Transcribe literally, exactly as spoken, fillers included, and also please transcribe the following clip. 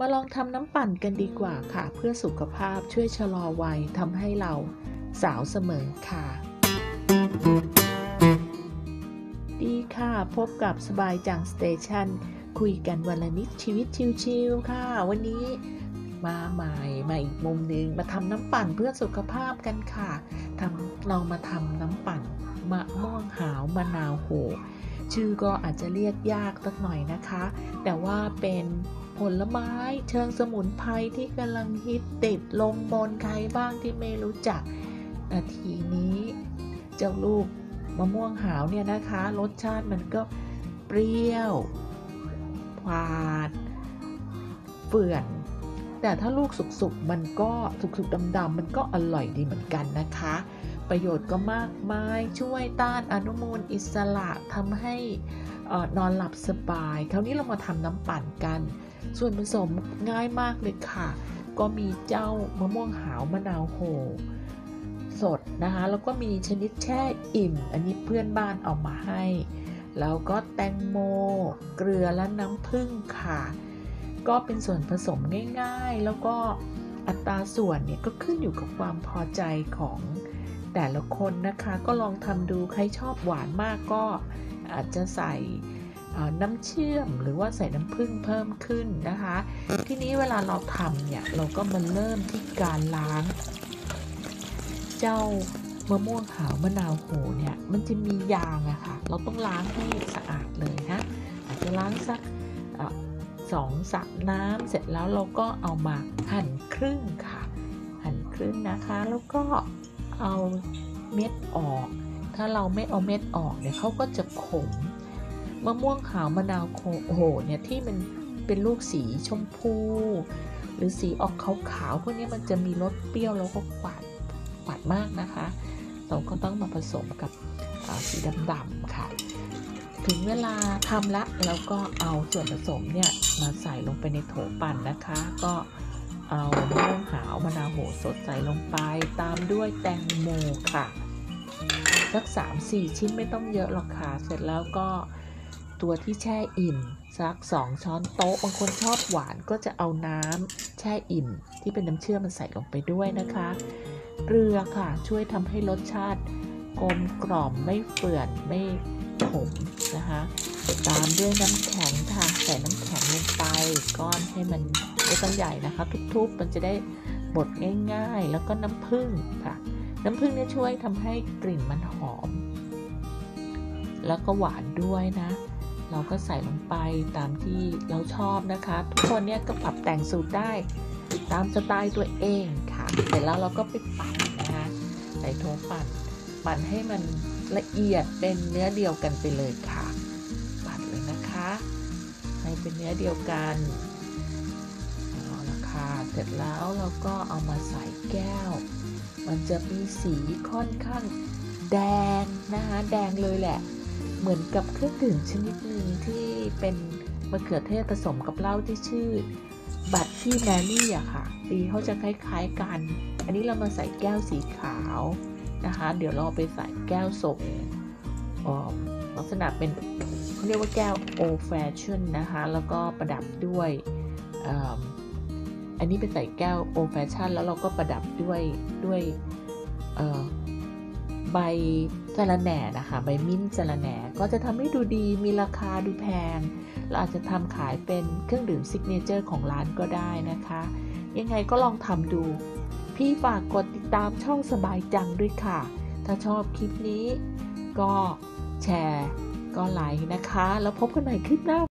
มาลองทำน้ำปั่นกันดีกว่าค่ะเพื่อสุขภาพช่วยชะลอวัยทำให้เราสาวเสมอค่ะดีค่ะพบกับสบายจังสเตชันคุยกันวันละนิดชีวิตชิวๆค่ะวันนี้มาใหม่มาอีกมุมหนึ่งมาทำน้ำปั่นเพื่อสุขภาพกันค่ะทำลองมาทำน้ำปั่นมะม่วงหาวมะนาวโหชื่อก็อาจจะเรียกยากสักหน่อยนะคะแต่ว่าเป็นผลไม้เชิงสมุนไพรที่กำลังฮิตติดลมบนใครบ้างที่ไม่รู้จักนาทีนี้เจ้าลูกมะม่วงหาวเนี่ยนะคะรสชาติมันก็เปรี้ยวหวานเฟื่อนแต่ถ้าลูกสุกๆมันก็สุกๆดำๆมันก็อร่อยดีเหมือนกันนะคะประโยชน์ก็มากมายช่วยต้านอนุมูลอิสระทำให้นอนหลับสบายคราวนี้เรามาทำน้ำปั่นกันส่วนผสมง่ายมากเลยค่ะก็มีเจ้ามะม่วงหาวมะนาวโหสดนะคะแล้วก็มีชนิดแช่อิ่มอันนี้เพื่อนบ้านเอามาให้แล้วก็แตงโมเกลือและน้ำผึ้งค่ะก็เป็นส่วนผสมง่ายๆแล้วก็อัตราส่วนเนี่ยก็ขึ้นอยู่กับความพอใจของแต่ละคนนะคะก็ลองทำดูใครชอบหวานมากก็อาจจะใส่น้ำเชื่อมหรือว่าใส่น้ำผึ้งเพิ่มขึ้นนะคะทีนี้เวลาเราทำเนี่ยเราก็มาเริ่มที่การล้างเจ้ามะม่วงหาวมะนาวโหเนี่ยมันจะมียางอะค่ะเราต้องล้างให้สะอาดเลยนะอาจจะล้างสักสองสระน้ำเสร็จแล้วเราก็เอามาหั่นครึ่งค่ะหั่นครึ่งนะคะแล้วก็เอาเม็ดออกถ้าเราไม่เอาเม็ดออกเนี่ยเขาก็จะขมมะม่วงหาวมะนาวโหเนี่ยที่มันเป็นลูกสีชมพูหรือสีออกขาวๆพวกนี้มันจะมีรสเปรี้ยวแล้วก็หวานหวานมากนะคะเราก็ต้องมาผสมกับสีดำๆค่ะถึงเวลาทำละแล้วก็เอาส่วนผสมเนี่ยมาใส่ลงไปในโถปั่นนะคะก็เอามะม่วงหาวมะนาวโหสดใส่ลงไปตามด้วยแตงโมค่ะสัก สามถึงสี่ ชิ้นไม่ต้องเยอะหรอกค่ะเสร็จแล้วก็ตัวที่แช่อิ่มสักสองช้อนโต๊ะบางคนชอบหวานก็จะเอาน้ำแช่อิ่มที่เป็นน้ำเชื่อมมันใส่ลงไปด้วยนะคะเกลือค่ะช่วยทำให้รสชาติกลมกล่อมไม่เปื่อนไม่ขมนะคะตามด้วยน้ำแข็งค่ะใส่น้ำแข็งลงไปก้อนให้มันไม่ต้องใหญ่นะคะทุบๆมันจะได้บดง่ายๆแล้วก็น้ำผึ้งค่ะน้ำผึ้งเนี่ยช่วยทำให้กลิ่นมันหอมแล้วก็หวานด้วยนะเราก็ใส่ลงไปตามที่เราชอบนะคะทุกคนเนี่ยก็ปรับแต่งสูตรได้ตามสไตล์ตัวเองค่ะเสร็จแล้วเราก็ไปปั่นนะคะใส่โถปั่นปั่นให้มันละเอียดเป็นเนื้อเดียวกันไปเลยค่ะปั่นเลยนะคะให้เป็นเนื้อเดียวกันเอาละค่ะเสร็จแล้วเราก็เอามาใส่แก้วมันจะมีสีค่อนข้างแดงนะคะแดงเลยแหละเหมือนกับเครื่องดื่มชนิดหนึ่งที่เป็นมะเขือเทศผสมกับเหล้าที่ชื่อบัตที่แมรี่อะค่ะสีเขาจะคล้ายๆกันอันนี้เรามาใส่แก้วสีขาวนะคะเดี๋ยวเราไปใส่แก้วส่งลักษณะเป็นเขาเรียกว่าแก้ว old fashion นะคะแล้วก็ประดับด้วยอันนี้เป็นใส่แก้ว old fashion แล้วเราก็ประดับด้วยด้วยใบสะระแหน่นะคะใบมิ้นท์สะระแหน่ก็จะทำให้ดูดีมีราคาดูแพงเราอาจจะทำขายเป็นเครื่องดื่มซิกเนเจอร์ของร้านก็ได้นะคะยังไงก็ลองทำดูพี่ฝากกดติดตามช่องสบายจังด้วยค่ะถ้าชอบคลิปนี้ก็แชร์ก็ไลค์นะคะแล้วพบกันใหม่คลิปหน้า